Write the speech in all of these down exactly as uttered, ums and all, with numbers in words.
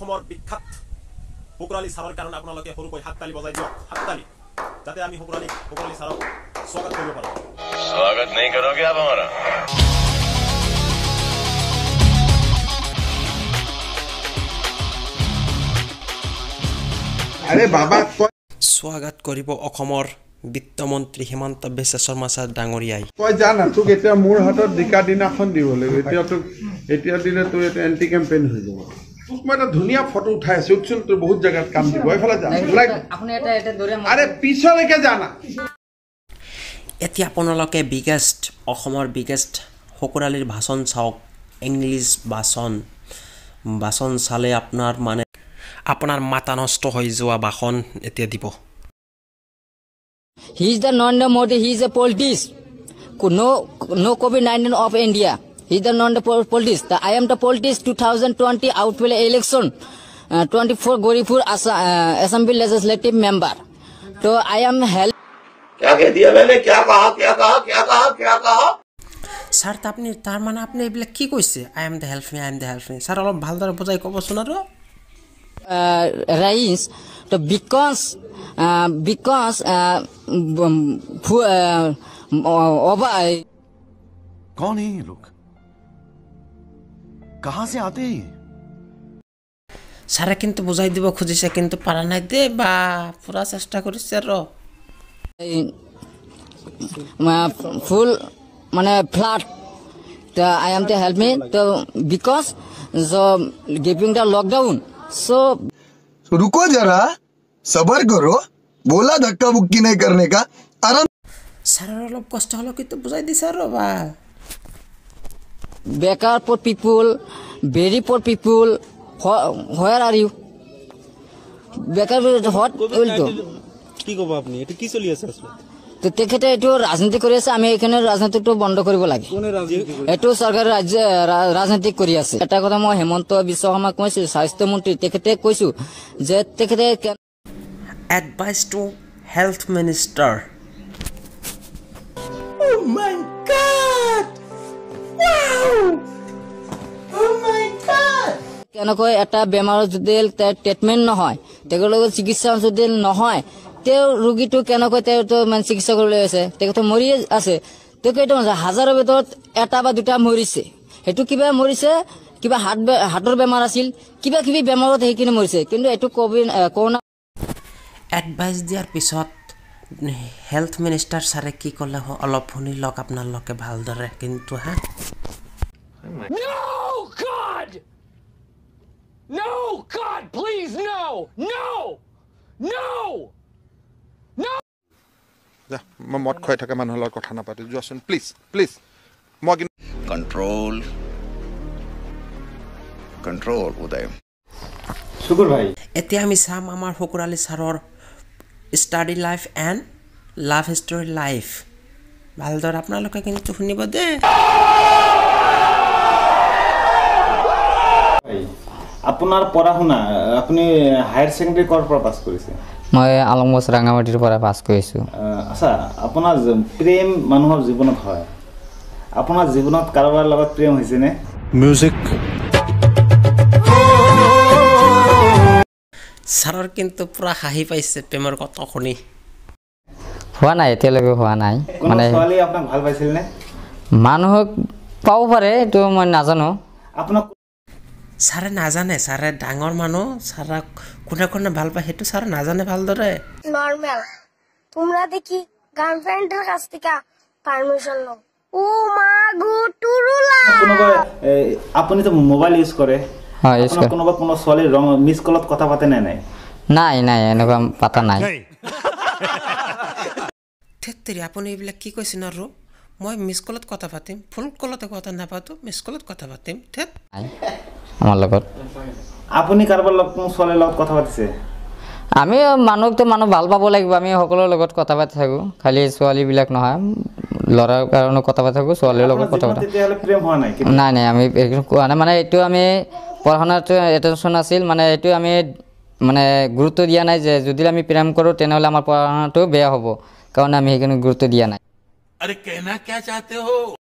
অসমৰ বিখ্যাত সুকুৰ আলী ছাৰৰ কাৰণে আপোনালোকে সৰুকৈ হাততালি বজাই দিয়ক হাততালি যাতে আমি সুকুৰ আলী সুকুৰ আলী ছাৰক স্বাগত কৰিব পাৰোঁ स्वागत नहीं करोगे आप हमारा अरे बाबा स्वागत करिब অসমৰ বিত্তমন্ত্ৰী হিমন্ত বিশ্ব শৰ্মা ছাৰ ডাঙৰীয়াই কই জানা তোক এতিয়া মোৰ হাতত দিকা দিনাখন দিব লাগিব এতিয়া তোক এতিয়া দিলে তো এটা এন্টি ক্যাম্পেইন হৈ যাব তোক মই এটা ধুনিয়া ফটো উঠাই আছো চোন তোৰ বহুত জায়গাত কাম দিব এফালে যা আপুনি এটা এটা দৰে আরে পিছলৈকে জানা এতিয়া আপোনালোকে বিগেষ্ট অসমৰ বিগেষ্ট সুকুৰ আলীৰ ভাষণ চাওক ইংলিছ ভাষণ ভাষণ চালে আপোনাৰ মানে আপোনাৰ মাথা নষ্ট হৈ যোৱা ভাষণ এতিয়া দিব He is the Narendra Modi. He is a politician. No, no COVID nineteen of India. He is the Narendra politician. The, I am the politician. twenty twenty outwell election. Uh, twenty-four Goripur as, uh, Assembly legislative member. So I am help. क्या कह दिया मैंने क्या कहा क्या कहा क्या कहा क्या कहा सर आपने तार माने आपने एबिला की কৈছে I am the help me I am the help me sir অলপ ভালদৰে বুজাই ক'বচোন আৰু Uh, rise to because uh, because uh, uh, over कौन है ये लोग कहां से आते हैं সারা কিন্তু বুজাই দিব খুজিছে কিন্তু পারা নাই দে বা পুরা চেষ্টা কৰিছে আৰু full মানে flat the I am to help me to because the giving the lockdown so रुको जरा सबर करो बोला धक्का बुक्की नहीं करने का आराम सर অলপ কষ্ট হলো কিন্তু বুঝাই দিছে আৰু বা বেকাৰ for people very poor people where are you বেকাৰ hot will to কি কব আপনি এটা কি চলি আছে আসলে তো তেখেতে এটো ৰাজনীতি কৰি আছে আমি এখানে ৰাজনীতিটো বন্ধ কৰিব লাগে এটো সরকার রাজ্য রাজনীতি কৰি আছে এটা কথা মই হেমন্ত বিশ্ব শৰ্মা কৈছো স্বাস্থ্য মন্ত্ৰী তেখেতে কৈছো যে তেখেতে advice to health minister Oh my god wow oh my god কেনকৈ এটা বেমাৰৰ যদি ট্ৰিটমেন্ট নহয় তেখেতৰ চিকিৎসা যদি নহয় তেও ৰোগীটো কেনকৈ তেও মানে চিকিৎসা কৰিবলৈ আছে তেখেতে মৰি আছে তেখেতে হাজাৰৰ ভিতৰত এটা বা দুটা মৰিছে হেতু কিবা মৰিছে কিবা হাৰ্ট হাৰ্টৰ বেমাৰ আছিল কিবা কিবি বেমাৰত হেকিনে মৰিছে কিন্তু এটো কোভিড কৰোনা এডভাইস দিয়াৰ পিছত হেলথ মিনিষ্টাৰ সাৰে কি কলে অলপ শুনি লওক আপোনালোকে ভালদৰে কিন্তু হা No god No god please no no no No যা মই মত খয় থাকে মানুহৰ লগত কথা নাপাতে যোৱাচোন প্লিজ প্লিজ মই कंट्रोल कंट्रोल উদয় শুকুর ভাই এতিয়া আমি চাম আমাৰ সুকুৰ আলী ছাৰৰ study life and love history life ভালদৰে আপোনালোকে কিন্তু শুনিব দে আপোনাৰ পঢ়া-শুনা আপুনি হায়াৰ সেকেন্ডাৰী কৰ পৰা পাছ কৰিছে মই আলমগছ ৰাঙামাটিৰ পৰা পাছ কৰিছো আচ্ছা আপোনাৰ প্ৰেম মানুহৰ জীৱনত হয় আপোনাৰ জীৱনত কাৰোবাৰ লগত প্ৰেম হৈছে নে म्यूजिक ছাৰৰ কিন্তু পুৰা হাঁহি পাইছে প্ৰেমৰ কথা শুনি হোৱা নাই এতিয়ালৈকে হোৱা নাই মানে ছোৱালী আপোনাক ভাল পাইছিল নে মানুহক পাব পাৰে তো মই নাজানো আপোনাক ছাৰে নাজানে ছাৰে ডাঙৰ মানুহ ছাৰা কোনে কোনে ভাল পায় সেইটো ছাৰে নাজানে ভালদৰে নরমাল তোমরা দেখি গার্লফ্রেন্ডের কাছ থেকে পারমিশন নাও ও মা গো টুরুলা কোনোবা আপুনি তো মোবাইল ইউজ কৰে হয় ইউজ কৰে কোনোবা কোনো ছোৱালী ৰং মিস কলত কথা পাতে নাই নাই নাই নাই এনেকুৱা পাতা নাই থেত্ৰি আপুনি এইবিলাক কি কৈছে আৰু মই মিস কলত কথা পাতিম ফুল কলতে কথা নাপাতো মিস কলত কথা পাতিম থেত আমাৰ লগত আপুনি কাৰোবাৰ লগত কোনো ছোৱালীৰ লগত কথা পাতিছে আমি মানুহকতো মানুহ ভাল পাব লাগিব আমি সকলোৰ লগত কথা পাতি থাকো খালি ছোৱালী বিলাক নহয় লৰাৰ কাৰণে কথা পাতি থাকো ছোৱালীৰ লগত কথা পাতি তেতিয়াহলে প্ৰেম হোৱা নাই নাই নাই আমি কোৱা নাই মানে এইটো আমি পঢ়াশুনাটো এটেনশন আছিল মানে এইটো আমি মানে গুৰুত্ব দিয়া নাই যে যদি আমি প্ৰেম কৰো তেনেহলে আমাৰ পঢ়াশুনাটো বেয়া হ'ব কাৰণ আমি সেইখিনি গুৰুত্ব দিয়া নাই अरे कहना क्या चाहते हो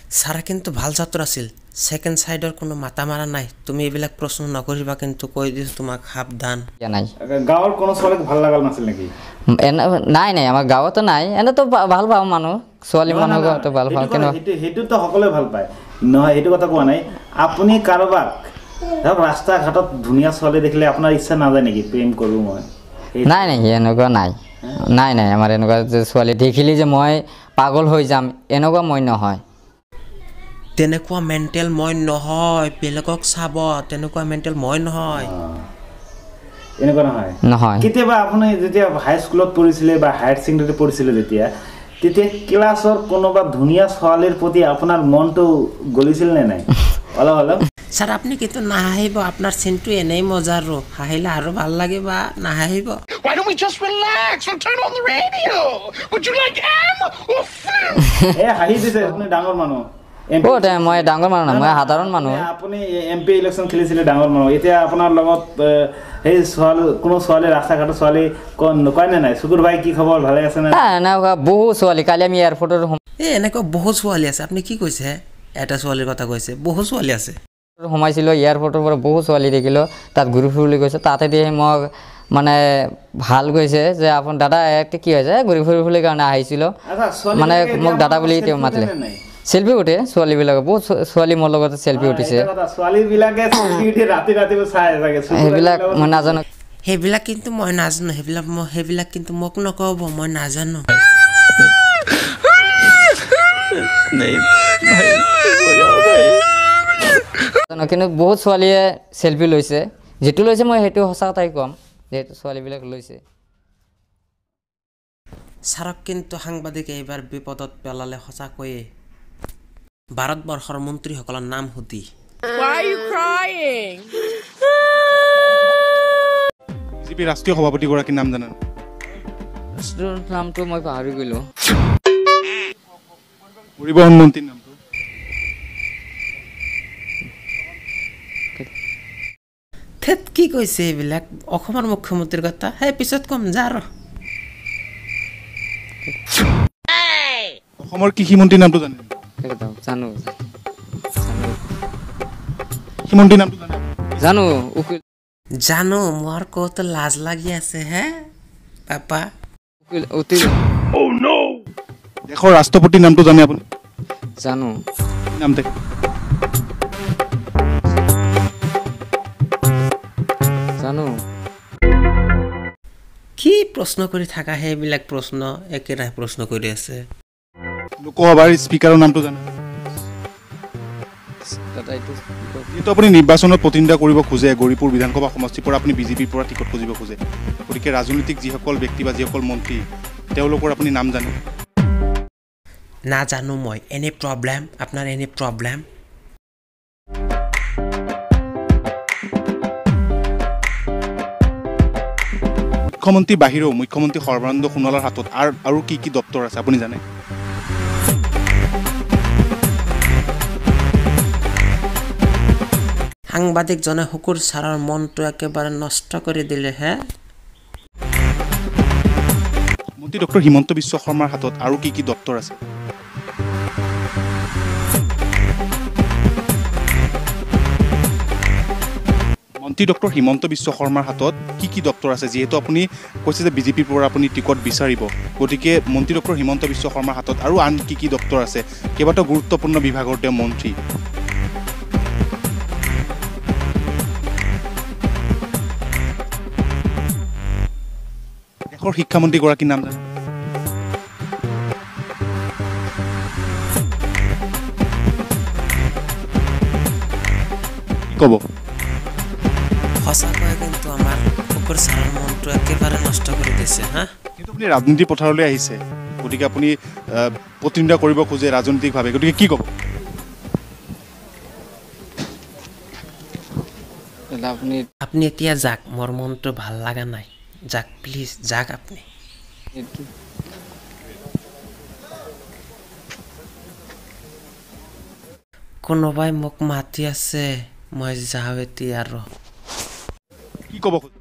ছাৰা কিন্তু ভাল ছাত্ৰ আছিল সেকেন্ড সাইডৰ কোনো মাথা মাৰা নাই তুমি এইবিলাক প্ৰশ্ন নকৰিবা কিন্তু কৈ দিছো তোমাক সাবধান নাই গাঁৱৰ কোনো ছোৱালীক ভাল লাগাল নাছিল নেকি নাই নাই আমাৰ গাঁৱতো নাই এনে তো ভাল পাওঁ মানুহ ছোৱালী মানুহকতো ভাল পাওঁ কিন্তু সেইটো তো সকলোৱে ভাল পায় নহয় এইটো কথা কোৱা নাই আপুনি কাৰোবাক ধৰক ৰাস্তা ঘাটত ধুনীয়া ছোৱালী দেখিলে আপোনাৰ ইচ্ছা নাযায় নেকি প্ৰেম কৰোঁ মই নাই নাই এনেকুৱা নাই নাই নাই আমাৰ এনেকুৱা যে ছোৱালী দেখিলে যে মই পাগল হৈ যাম এনেকুৱা মই নহয় তেনেকুৱা মেন্টেল মই নহয় বেলেগক চাব তেনেকুৱা মেন্টেল মই নহয় এনেকুৱা নহয় নহয় কেতিয়াবা আপুনি যেতিয়া হাই স্কুলত পঢ়িছিলে বা হায়াৰ ছেকেণ্ডাৰী পঢ়িছিলে তেতিয়া তেতিয়া ক্লাছৰ কোনোবা ধুনীয়া ছোৱালীৰ প্ৰতি আপোনাৰ মনটো গলিছিল নে নাই অলপ অলপ স্যার আপনি কিন্তু না হাহিব আপনার সিনটো এনেই মজার রো হাহিলে আরো ভাল লাগে বা না হাহিব Why don't we just relax and turn on the radio? Would you like M or Flip? এ হাহি দিছে আপুনি ডাঙৰ মানুহ ও মই ডাঙৰ মানুহ মই সাধাৰণ মানুহ আপুনি এমপি ইলেকশন খেলিছিলে ডাঙৰ মানুহ এতিয়া আপোনাৰ লগত এই ছোৱালী কোনো ছোৱালী ৰাস্তা ঘাটৰ ছোৱালী কোন কয় নে নাই সুকুৰ ভাই কি খবৰ ভালে আছে না না বহু ছোৱালী কালি আমি এয়াৰপোৰ্টৰ এ এনেকৈ বহু ছোৱালী আছে আপনি কি কৈছে এটা ছোৱালীৰ কথা কৈছে বহু ছোৱালী আছে সোমাইছিল এয়াৰপোৰ্টৰ পৰা বহু ছোৱালী দেখিলো তাত ঘূৰি ফুৰিবলৈ গৈছে তাতে দিয়ে মোক মানে ভাল গৈছে যে আপোন দাদা একটা কি হৈছে ঘূৰি ফুৰিবলৈ কাৰণে আহিছিল মানে মোক দাদা বুলি তেওঁ মাতিলে সেলফি উঠে ছোৱালী বিলাকে বহুত ছোৱালী মোৰ লগত সেলফি উঠিছে ছোৱালী বিলাকে সেলফি উঠি ৰাতি ৰাতি চাই থাকে সেইবিলাক মই নাজানো সেইবিলাক কিন্তু মই নাজানো সেইবিলাক মই সেইবিলাক কিন্তু মোক নকব মই নাজানো কিন্তু বহুত ছোৱালীয়ে সেলফি লৈছে যেটো লৈছে মই সেইটো সঁচা কথাই কম যেটো ছোৱালীবিলাক লৈছে সাৰক কিন্তু সাংবাদিকে এইবাৰ বিপদত পেলালে সঁচাকৈয়ে ভাৰতবৰ্ষৰ মন্ত্ৰীসকলৰ নাম সুধি Why are you crying? BJP ৰাষ্ট্ৰীয় সভাপতি গৰাকীৰ নাম জানেন নামটো মই পাহৰি গলো পৰিবহণ মন্ত্ৰীৰ নামটো থেত কি কৈছে এইবিলাক অসমৰ মুখ্যমন্ত্ৰীৰ কথা হে পিছত কম যা ৰ অসমৰ কৃষি মন্ত্ৰীৰ নামটো জানেন জানো কৃষি মন্ত্ৰীৰ নামটো জানেন জানো উকিল জানো মোৰ কত লাজ লাগি আছে হে পাপা উকিল উকিল ও নো দেশৰ ৰাষ্ট্ৰপতিৰ নামটো জানে আপুনি জানো নাম দেখ জানো কি প্ৰশ্ন কৰি থাকা সেইবিলাক প্ৰশ্ন একেৰাহে প্ৰশ্ন কৰি আছে লোকসভাৰ স্পিকাৰৰ নামটো জানে যেহেতু আপুনি নিৰ্বাচনত প্ৰতিদ্বন্দ্বিতা কৰিব খোজে গৌৰীপুৰ বিধানসভা সমষ্টিৰ পৰা আপুনি বিজেপিৰ পৰা টিকট খুজিব খোজে গতিকে ৰাজনৈতিক যিসকল ব্যক্তি বা যিসকল মন্ত্ৰী তেওঁলোকৰ আপুনি নাম জানে নাজানো মই এনি প্ৰব্লেম আপোনাৰ এনি প্ৰব্লেম মুখ্যমন্ত্ৰী বাহিৰেও মুখ্যমন্ত্ৰী সৰ্বানন্দ সোণোৱালৰ হাতত আৰু আৰু কি কি দপ্তৰ আছে আপুনি জানে সাংবাদিকজনে শুকুৰ ছাৰৰ মনটো একেবাৰে নষ্ট কৰি দিলে হে মন্ত্ৰী ডক্টৰ হিমন্ত বিশ্ব শৰ্মাৰ হাতত আৰু কি কি দপ্তৰ আছে মন্ত্ৰী ডক্টৰ হিমন্ত বিশ্ব শৰ্মাৰ হাতত কি কি দপ্তৰ আছে যেহেতু আপুনি কৈছে যে বিজেপিৰ পৰা আপুনি টিকট বিচাৰিব গতিকে মন্ত্ৰী ডক্টৰ হিমন্ত বিশ্ব শৰ্মাৰ হাতত আৰু আন কি কি দপ্তৰ আছে কেইবাটাও গুৰুত্বপূৰ্ণ বিভাগৰ তেওঁ মন্ত্ৰী দেশৰ শিক্ষামন্ত্ৰী গৰাকীৰ নাম জানে কি ক'ব সঁচাকৈ কিন্তু আমাৰ শুকুৰ ছাৰৰ মনটো একেবাৰে নষ্ট কৰি দিছে হা কিন্তু আপুনি ৰাজনীতি পথাৰলৈ আহিছে গতিকে আপুনি প্ৰতিদ্বন্দ্বিতা কৰিব খোজে ৰাজনৈতিকভাৱে গতিকে কি ক'ব আপুনি আপুনি এতিয়া যাক মোৰ মনটো ভাল লগা নাই যাক প্লিজ যাক আপুনি কোনোবাই মোক মাতি আছে মই যাওঁ এতিয়া আৰু কি ক'ব